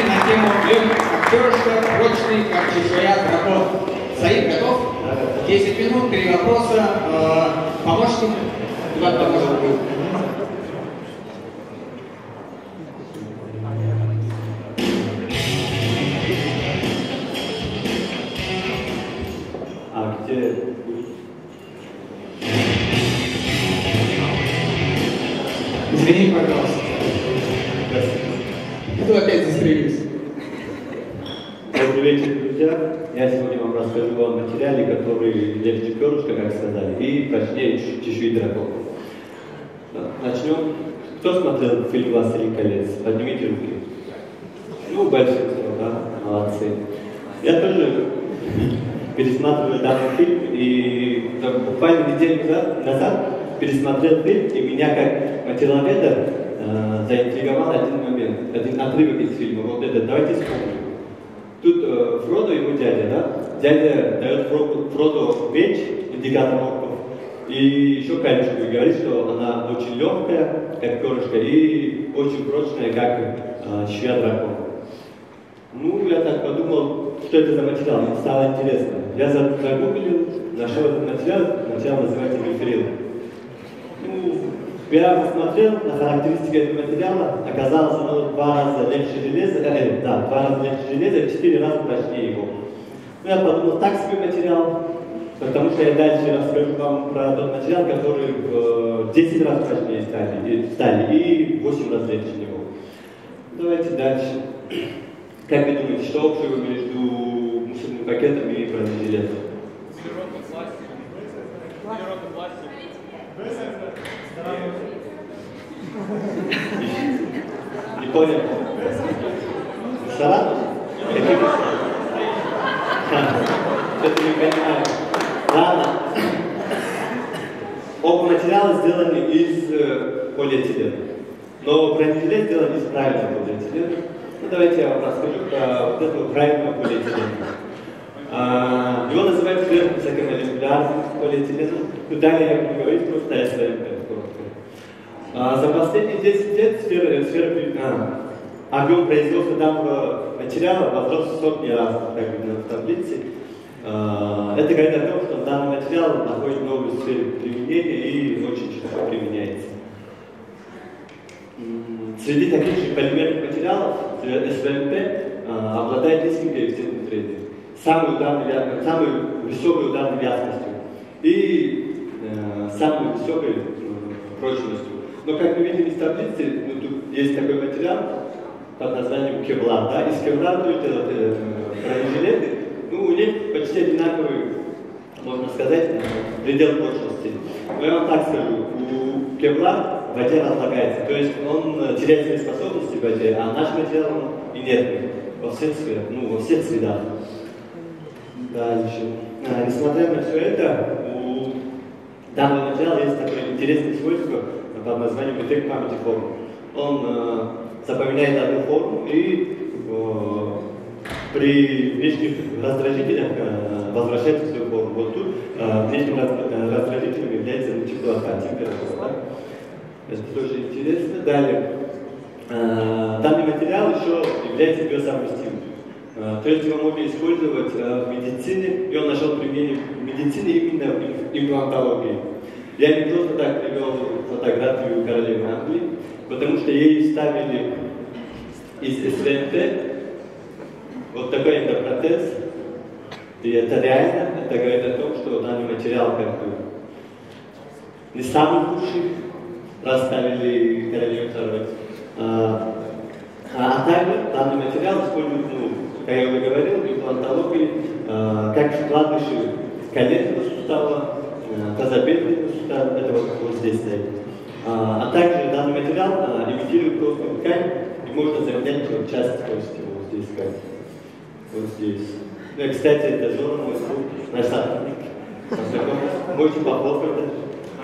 упражнение на тему актерша, прочный, как чешуя дракон. Саид, готов? 10 минут, 3 вопроса. Помощник? Куда поможет будет? А где? Извини, пожалуйста. Кто опять застрелился? Добрый вечер, друзья. Я сегодня вам расскажу о материале, который легче перышка, как сказали, и прочнее чешуи дракона. Начнем. Кто смотрел фильм «Властелин колец»? Поднимите руки. Ну, большинство, да? Молодцы. Я тоже пересматривал данный фильм, и буквально неделю назад пересмотрел фильм, и меня как материаловеда заинтриговал один момент, один отрывок из фильма. Вот это, давайте вспомним. Тут Фродо, его дядя, да? Дядя дает Фродо меч, индикатор орков, и еще камешку, и говорит, что она очень легкая, как перышко, и очень прочная, как чешуя дракона. Ну, я так подумал, что это за материал, мне стало интересно. Я загуглил, нашел этот материал называется мифрил. Ну, я посмотрел на характеристики этого материала, оказалось, оно в 2 раза легче железа, 2 раза легче железа и в 4 раза прочнее его. Ну, я подумал, так себе материал, потому что я дальше расскажу вам про тот материал, который в 10 раз прочнее стали и в 8 раз легче него. Давайте дальше. Как вы думаете, что общего между мусорным пакетом и бронежилетом? Не понял. Шарат? Это не понимаю. Ладно. Оба материала сделаны из полиэтилена. Но бронежилет сделан из правильного полиэтилена. Ну, давайте я вам расскажу про вот этого правильного полиэтилена. Его называют сверхвысокомолекулярным полиэтиленом. Ну, далее я буду говорить просто о СВМП. За последние 10 лет объем производства данного материала возрос в сотни раз, как видно в таблице. Это говорит о том, что данный материал находит новые сферы применения и очень широко применяется. Среди таких же полимерных материалов СВМП обладает низким коэффициентом трения, самой высокой ударной вязкостью и самой высокой прочностью. Но как мы видим из таблицы, ну, тут есть такой материал под названием кевлар. Да? Из кевлара делают бронежилеты, ну, у них почти одинаковый, можно сказать, предел прочности. Но я вам так скажу, у кевлар в воде разлагается, то есть он теряет свои способности в воде, а наш материал он инертный во всех сферах, ну, во всех средах. Дальше. Несмотря на все это, у данного материала есть такое интересное свойство под названием эффект памяти форм. Он запоминает одну форму и при внешних раздражителях возвращает свою форму. Вот тут внешним раздражителем является теплота, температура. Да? Это тоже интересно. Далее. Данный материал еще является биосовместимым. То есть его можно использовать в медицине, и он нашел применение в медицине именно в имплантологии. Я не просто так привел фотографию королевы Англии, потому что ей ставили из СВМП вот такой эндопротез, и это реально, это говорит о том, что данный материал как бы не самый лучший, расставили королеву второй. А также данный материал используют, ну, как я уже говорил, в имплантологии, как вкладыши коленного сустава, тазобедренного сустава, это вот здесь стоит. А также данный материал имитирует костную ткань, и можно заменять часть кости, вот здесь, как вот здесь. Ну, и, кстати, это Жора, мой друг, наш сотрудник. Можете похлопать даже.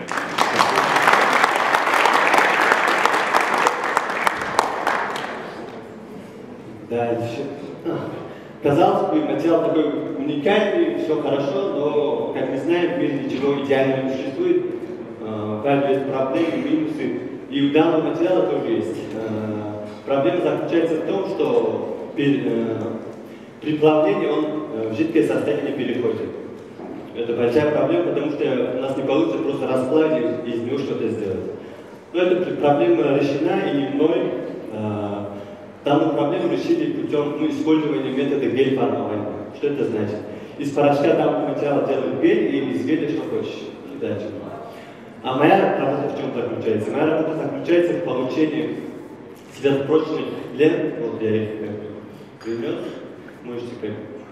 Дальше. Казалось бы, материал такой уникальный, все хорошо, но, как мы знаем, в мире ничего идеального не существует. У каждого есть проблемы, минусы, и у данного материала тоже есть. Проблема заключается в том, что при плавлении он в жидкое состояние переходит. Это большая проблема, потому что у нас не получится просто расплавить и из него что-то сделать. Но эта проблема решена и мной. Данную проблему решили путем использования метода гель-формования. Что это значит? Из порошка данного материала делают гель, и из геля что хочешь. И дальше. А моя работа в чем заключается? Моя работа заключается в получении сверхпрочных лент. Вот я их принес. Можете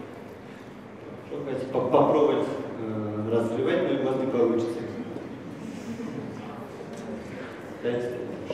попробовать разливать, но у вас не получится. Дайте.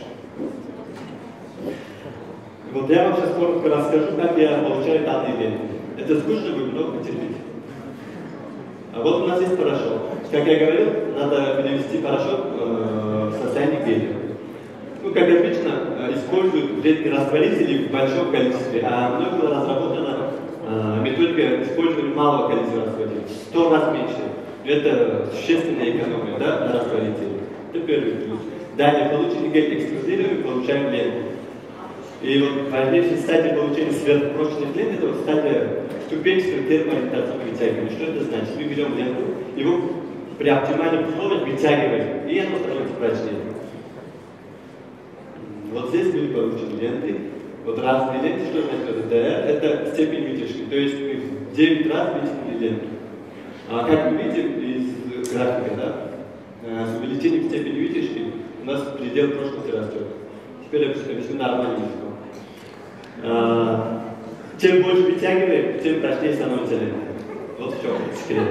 Вот я вам сейчас коротко расскажу, как я получаю данные ленты. Это скучно, вы много потерпите. А вот у нас есть порошок. Как я говорил, надо перевести порошок в состояние геля. Ну, как обычно, используют вредные растворители в большом количестве, а мной была разработана методика использования малого количества растворителей. 100 раз меньше. Это существенная экономия, да, на растворителе. Это первый плюс. Далее, получили гель, экструдируем и получаем ленту. И вот важнейшая стадия получения сверхпрочных лент — это вот стадия ступенчатого термоориентационного вытягивания. Что это значит? Мы берем ленту, его при оптимальных условиях вытягиваем, и оно становится прочнее. Вот здесь были получены ленты. Вот разные ленты, что значит ДР, это степень вытяжки. То есть мы в 9 раз вытянули ленту. А как мы видим из графика, да, с увеличением степени вытяжки у нас предел прочности растет. Теперь я объясню нормальным языком. Чем больше вытягиваем, тем прочнее становится лента. Вот в чем секрет.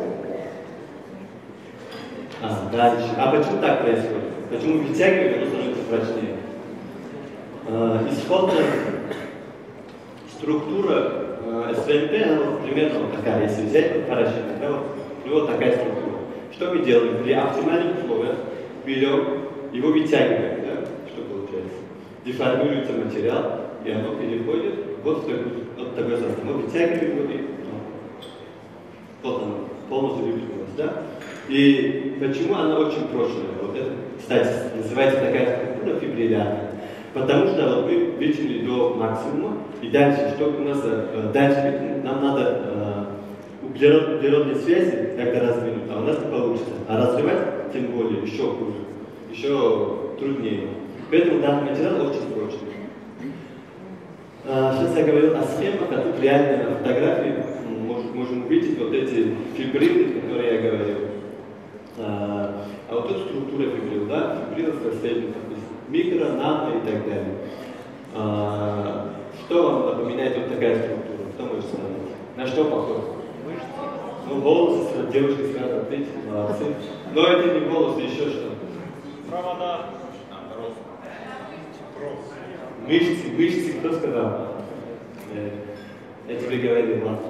Дальше. А почему так происходит? Почему вытягиваем, оно становится прочнее? Исходная структура СВМП, она вот примерно вот такая. Если взять порошок, да, вот, у него такая структура. Что мы делаем? При оптимальных условиях берем, его вытягиваем, да? Что получается? Деформируется материал, и оно переходит вот в такой состав. Мы вытягиваем его, и вот оно, полностью выпрямилось, да? И почему она очень прочная? Вот это, кстати, называется такая структура фибриллярная. Потому что вот мы вытянули до максимума, и дальше, чтобы у нас дальше нам надо углеродные связи как-то раздвинуть, а у нас не получится. А развивать, тем более, еще хуже, еще труднее. Поэтому данный материал очень прочный. Сейчас я говорил о схемах, а тут реально на фотографии можем увидеть вот эти фибрилы, которые я говорил. А вот тут структура фибрил, да? Фибрил состоит микро, нано и так далее. Что вам напоминает вот такая структура? Кто может сказать? На что похоже? Ну, волосы, девушки сразу ответили, молодцы. Но это не волосы, еще что? Провода. Мышцы, кто сказал? Я тебе говорил, ладно.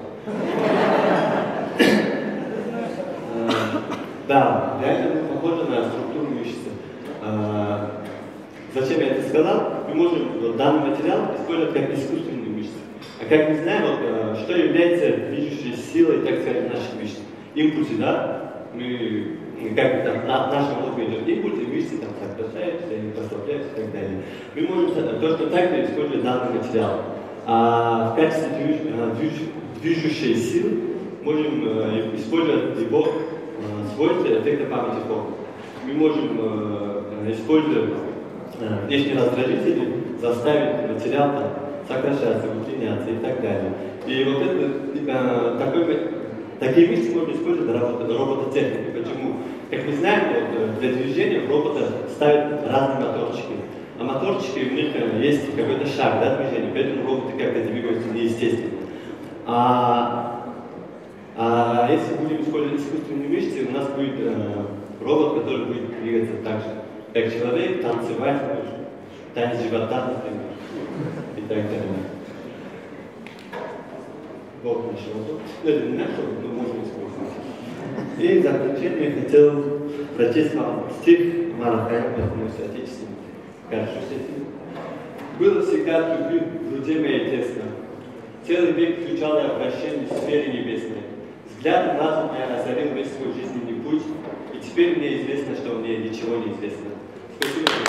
Да, реально похоже на структуру мышцы. Зачем я это сказал? Мы можем данный материал использовать как искусственные мышцы. А как мы знаем, вот, что является движущей силой, так сказать, наших мышц? Импульсы, да? Как там, нашим мозгу идет импульс, и мышцы там сокращаются, они послабляются и так далее. Мы можем точно так же использовать данный материал. А в качестве движущей силы можем использовать его свойства эффекта памяти фокуса. Мы можем использовать внешние раздражители, заставить материал там сокращаться, удлиняться и так далее. И вот это, такие мышцы можно использовать для робототехники. Почему? Как мы знаем, вот, для движения в робота ставят разные моторчики. А моторчики, у них есть какой-то шаг, да, движения, поэтому роботы как-то двигаются неестественно. Если будем использовать искусственные мышцы, у нас будет робот, который будет двигаться так же, как человек, танцевать, танец живота, например, и так далее. Вот наш робот. Это не наш робот, но можно использовать. И в заключение я хотел прочесть вам стих Марахая, мой соотечественник. Хорошо, стихи. Было всегда в любви в груди моей тесно. Целый век включал я обращение в сфере небесной. Взглядом разум я озарил весь свой жизненный путь, и теперь мне известно, что мне ничего не известно. Спасибо.